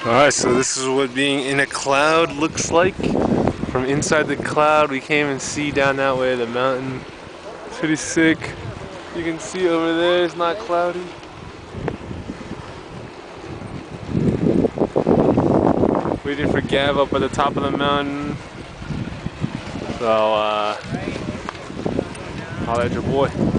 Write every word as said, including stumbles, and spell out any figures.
Alright, so this is what being in a cloud looks like. From inside the cloud, we can't even see down that way, the mountain. It's pretty sick. You can see over there, it's not cloudy. Waiting for Gav up at the top of the mountain. So, uh, holla at your boy.